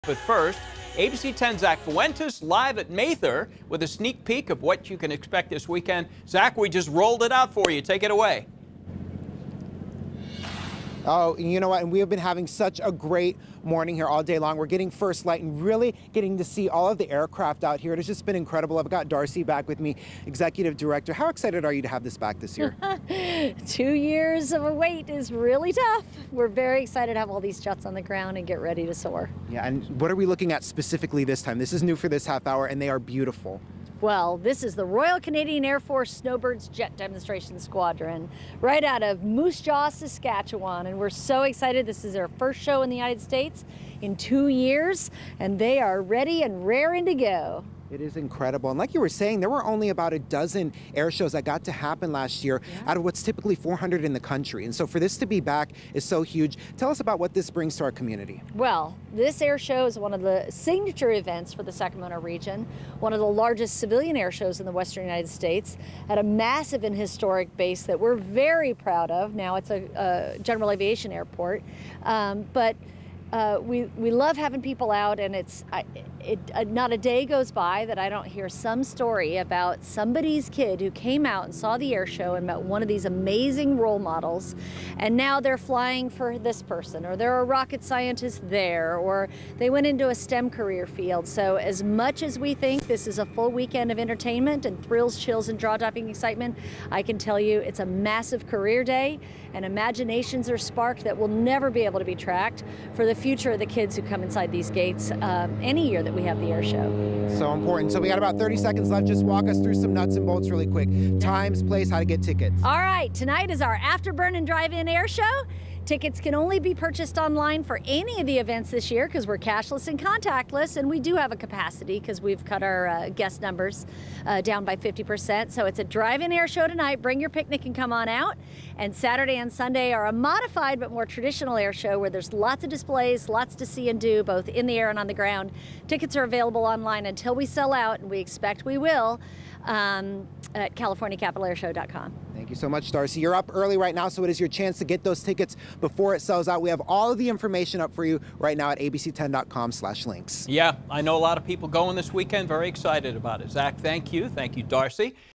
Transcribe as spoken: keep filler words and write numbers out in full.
But first, A B C ten Zach Fuentes live at Mather with a sneak peek of what you can expect this weekend. Zach, we just rolled it out for you. Take it away. Oh, you know what? And we have been having such a great morning here all day long. We're getting first light and really getting to see all of the aircraft out here. It has just been incredible. I've got Darcy back with me, Executive Director. How excited are you to have this back this year? Two years of a wait is really tough. We're very excited to have all these jets on the ground and get ready to soar. Yeah, and what are we looking at specifically this time? This is new for this half hour, and they are beautiful. Well, this is the Royal Canadian Air Force Snowbirds Jet Demonstration Squadron right out of Moose Jaw, Saskatchewan. And we're so excited. This is their first show in the United States in two years, and they are ready and raring to go. It is incredible. And like you were saying, there were only about a dozen air shows that got to happen last year yeah. out of what's typically four hundred in the country. And so for this to be back is so huge. Tell us about what this brings to our community. Well, this air show is one of the signature events for the Sacramento region, one of the largest civilian air shows in the western United States, at a massive and historic base that we're very proud of. Now it's a, a general aviation airport, um, but Uh, we, we love having people out, and it's I, it, uh, not a day goes by that I don't hear some story about somebody's kid who came out and saw the air show and met one of these amazing role models, and now they're flying for this person, or they're a rocket scientist there, or they went into a STEM career field. So as much as we think this is a full weekend of entertainment and thrills, chills, and jaw-dropping excitement, I can tell you it's a massive career day, and imaginations are sparked that will never be able to be tracked for the future of the kids who come inside these gates um, any year that we have the air show. So important. So we got about thirty seconds left. Just walk us through some nuts and bolts really quick. Times, place, how to get tickets. All right, tonight is our Afterburn and Drive-In air show. Tickets can only be purchased online for any of the events this year because we're cashless and contactless, and we do have a capacity because we've cut our uh, guest numbers uh, down by fifty percent. So it's a drive-in air show tonight. Bring your picnic and come on out. And Saturday and Sunday are a modified but more traditional air show where there's lots of displays, lots to see and do, both in the air and on the ground. Tickets are available online until we sell out, and we expect we will, um, at California Capital Air Show dot com. Thank you so much, Darcy. You're up early right now, so it is your chance to get those tickets before it sells out. We have all of the information up for you right now at A B C ten dot com slash links. Yeah, I know a lot of people going this weekend, very excited about it. Zach, thank you. Thank you, Darcy.